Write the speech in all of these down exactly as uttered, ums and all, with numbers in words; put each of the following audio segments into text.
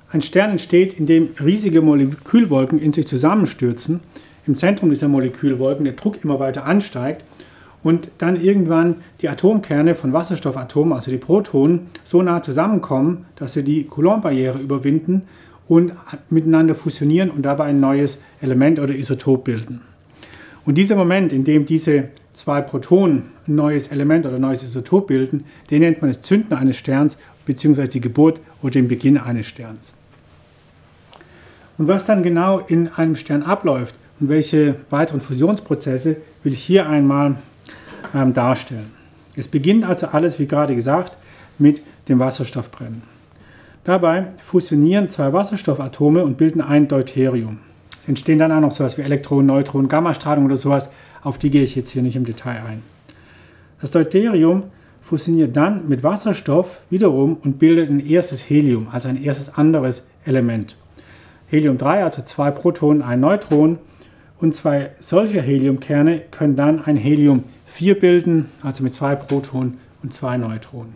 Ein Stern entsteht, in dem riesige Molekülwolken in sich zusammenstürzen. Im Zentrum dieser Molekülwolken der Druck immer weiter ansteigt und dann irgendwann die Atomkerne von Wasserstoffatomen, also die Protonen, so nah zusammenkommen, dass sie die Coulomb-Barriere überwinden und miteinander fusionieren und dabei ein neues Element oder Isotop bilden. Und dieser Moment, in dem diese zwei Protonen ein neues Element oder ein neues Isotop bilden, den nennt man das Zünden eines Sterns bzw. die Geburt oder den Beginn eines Sterns. Und was dann genau in einem Stern abläuft und welche weiteren Fusionsprozesse, will ich hier einmal ähm, darstellen. Es beginnt also alles, wie gerade gesagt, mit dem Wasserstoffbrennen. Dabei fusionieren zwei Wasserstoffatome und bilden ein Deuterium. Es entstehen dann auch noch sowas wie Elektronen, Neutronen, Gammastrahlung oder sowas, auf die gehe ich jetzt hier nicht im Detail ein. Das Deuterium fusioniert dann mit Wasserstoff wiederum und bildet ein erstes Helium, also ein erstes anderes Element. Helium drei, also zwei Protonen, ein Neutron, und zwei solcher Heliumkerne können dann ein Helium vier bilden, also mit zwei Protonen und zwei Neutronen.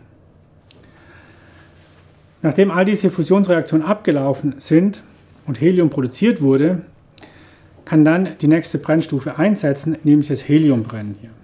Nachdem all diese Fusionsreaktionen abgelaufen sind und Helium produziert wurde, kann dann die nächste Brennstufe einsetzen, nämlich das Heliumbrennen hier.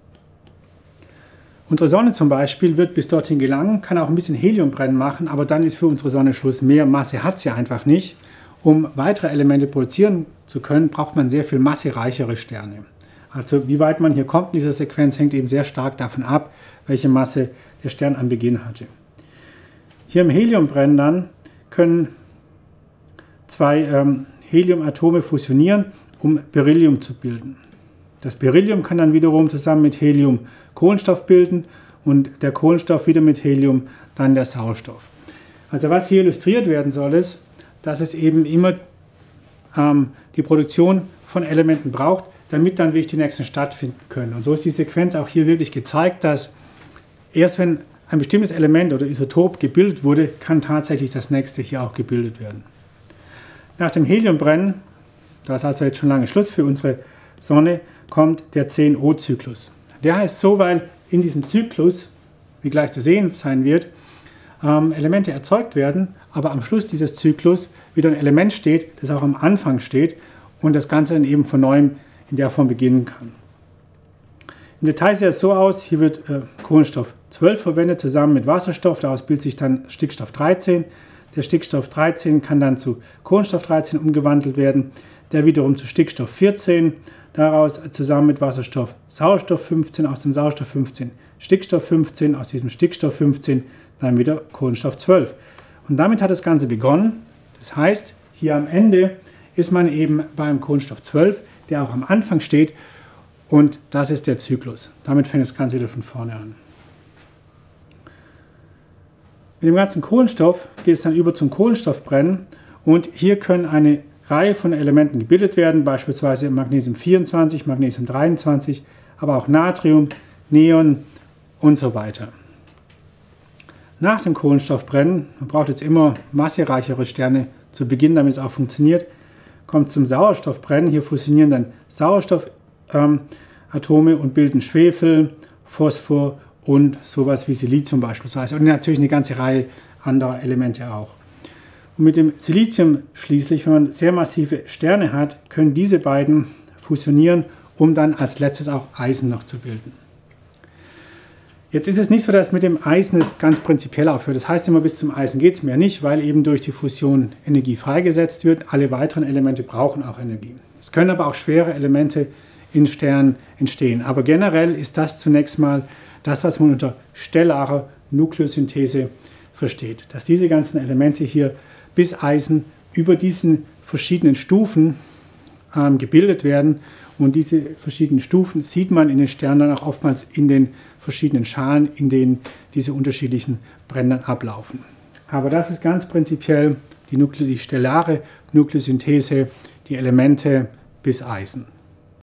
Unsere Sonne zum Beispiel wird bis dorthin gelangen, kann auch ein bisschen Heliumbrennen machen, aber dann ist für unsere Sonne Schluss. Mehr Masse hat sie einfach nicht. Um weitere Elemente produzieren zu können, braucht man sehr viel massereichere Sterne. Also wie weit man hier kommt in dieser Sequenz, hängt eben sehr stark davon ab, welche Masse der Stern am Beginn hatte. Hier im Heliumbrennen dann können zwei ähm, Heliumatome fusionieren, um Beryllium zu bilden. Das Beryllium kann dann wiederum zusammen mit Helium Kohlenstoff bilden und der Kohlenstoff wieder mit Helium dann der Sauerstoff. Also was hier illustriert werden soll, ist, dass es eben immer ähm, die Produktion von Elementen braucht, damit dann wirklich die nächsten stattfinden können. Und so ist die Sequenz auch hier wirklich gezeigt, dass erst wenn ein bestimmtes Element oder Isotop gebildet wurde, kann tatsächlich das nächste hier auch gebildet werden. Nach dem Heliumbrennen, da ist also jetzt schon lange Schluss für unsere Sonne, kommt der zehn O Zyklus. Der heißt so, weil in diesem Zyklus, wie gleich zu sehen sein wird, ähm, Elemente erzeugt werden, aber am Schluss dieses Zyklus wieder ein Element steht, das auch am Anfang steht und das Ganze dann eben von neuem in der Form beginnen kann. Im Detail sieht es so aus, hier wird äh, Kohlenstoff zwölf verwendet zusammen mit Wasserstoff, daraus bildet sich dann Stickstoff dreizehn. Der Stickstoff dreizehn kann dann zu Kohlenstoff dreizehn umgewandelt werden, der wiederum zu Stickstoff vierzehn, daraus zusammen mit Wasserstoff Sauerstoff fünfzehn, aus dem Sauerstoff fünfzehn Stickstoff fünfzehn, aus diesem Stickstoff fünfzehn dann wieder Kohlenstoff zwölf. Und damit hat das Ganze begonnen. Das heißt, hier am Ende ist man eben beim Kohlenstoff zwölf, der auch am Anfang steht, und das ist der Zyklus. Damit fängt das Ganze wieder von vorne an. Mit dem ganzen Kohlenstoff geht es dann über zum Kohlenstoffbrennen und hier können eine Reihe von Elementen gebildet werden, beispielsweise Magnesium vierundzwanzig, Magnesium dreiundzwanzig, aber auch Natrium, Neon und so weiter. Nach dem Kohlenstoffbrennen, man braucht jetzt immer massereichere Sterne zu Beginn, damit es auch funktioniert, kommt zum Sauerstoffbrennen. Hier fusionieren dann Sauerstoffatome ähm, und bilden Schwefel, Phosphor und sowas wie Silizium beispielsweise. Und natürlich eine ganze Reihe anderer Elemente auch. Und mit dem Silizium schließlich, wenn man sehr massive Sterne hat, können diese beiden fusionieren, um dann als letztes auch Eisen noch zu bilden. Jetzt ist es nicht so, dass mit dem Eisen es ganz prinzipiell aufhört. Das heißt immer, bis zum Eisen geht es mehr nicht, weil eben durch die Fusion Energie freigesetzt wird. Alle weiteren Elemente brauchen auch Energie. Es können aber auch schwere Elemente in Sternen entstehen. Aber generell ist das zunächst mal das, was man unter stellarer Nukleosynthese versteht. Dass diese ganzen Elemente hier bis Eisen über diesen verschiedenen Stufen ähm, gebildet werden. Und diese verschiedenen Stufen sieht man in den Sternen dann auch oftmals in den verschiedenen Schalen, in denen diese unterschiedlichen Brennen ablaufen. Aber das ist ganz prinzipiell die, Nukle die stellare Nukleosynthese, die Elemente bis Eisen.